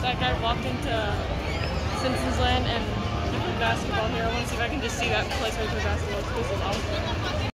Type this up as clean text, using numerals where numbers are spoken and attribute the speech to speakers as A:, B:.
A: Like I walked into Simpsons Land and they play basketball here. I want to see if I can just see that place where they play basketball. This is awesome.